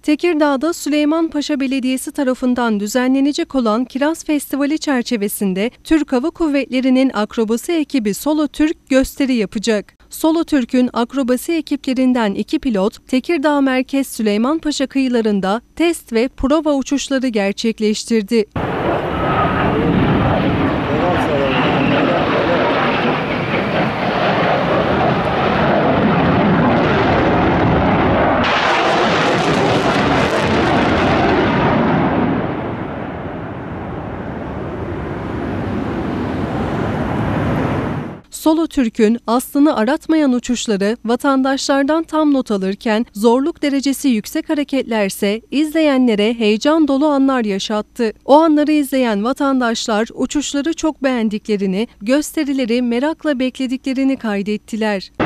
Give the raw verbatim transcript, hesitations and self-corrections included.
Tekirdağ'da Süleymanpaşa Belediyesi tarafından düzenlenecek olan Kiraz Festivali çerçevesinde Türk Hava Kuvvetleri'nin akrobasi ekibi Solo Türk gösteri yapacak. Solo Türk'ün akrobasi ekiplerinden iki pilot, Tekirdağ Merkez Süleymanpaşa kıyılarında test ve prova uçuşları gerçekleştirdi. Solo Türk'ün aslını aratmayan uçuşları vatandaşlardan tam not alırken zorluk derecesi yüksek hareketlerse izleyenlere heyecan dolu anlar yaşattı. O anları izleyen vatandaşlar uçuşları çok beğendiklerini, gösterileri merakla beklediklerini kaydettiler.